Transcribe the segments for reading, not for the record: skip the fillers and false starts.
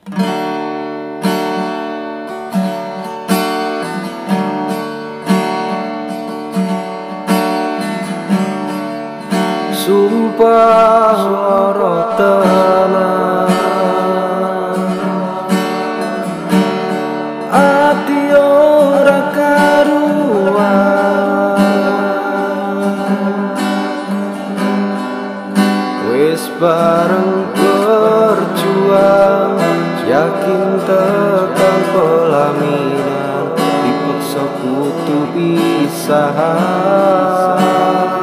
Sumpah lara tenan, ati ora karuan, wis bareng berjuang, yakin tekan pelaminan, dipaksa kudu pisahan.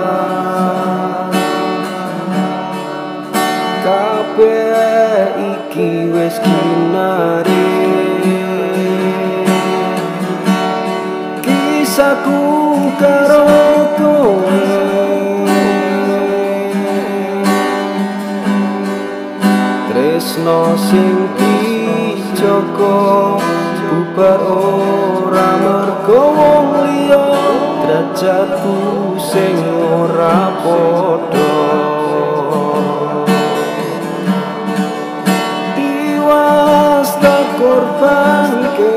Kabeh iki wis kinare, kisahku karo kowe, tresno sing dijogo bubar ora mergo wong liya, derajatku sing ora padha. Korbanke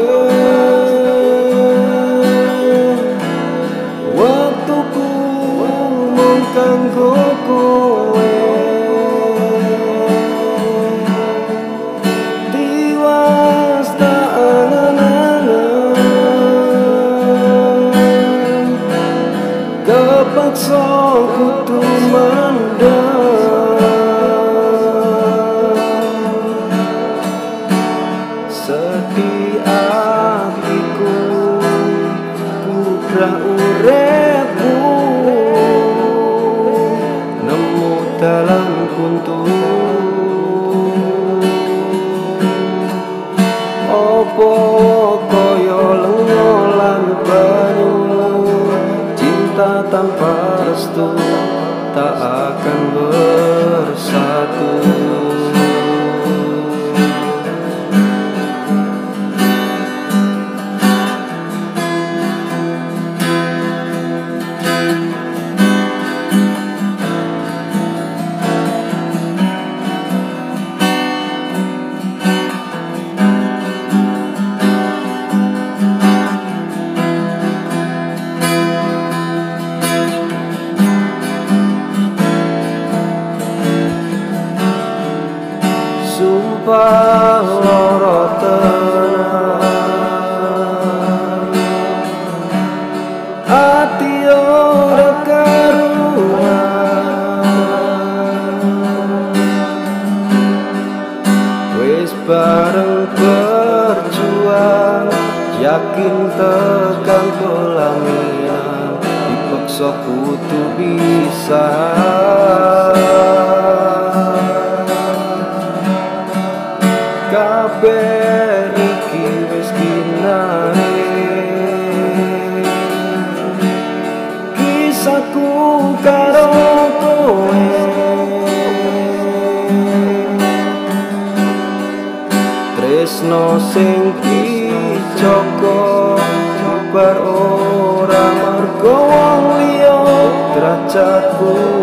waktuku mung kanggo kowe, tiwas tak angan-angan, kepaksa kudu mandang. Sedih hatiku kudrah uripku, nemu dalam buntu. Opo koyo lenga lan banyu, cinta tanpa restu tak akan bersatu. Sumpah lara tenan, ati ora karuan, wis bareng berjuang, yakin tekan pelaminan, dipaksa kudu bisa. Kabeh iki wis kinare, kisahku karo kowe, tresno sing dijogo bubar ora mergo wong liya, derajatku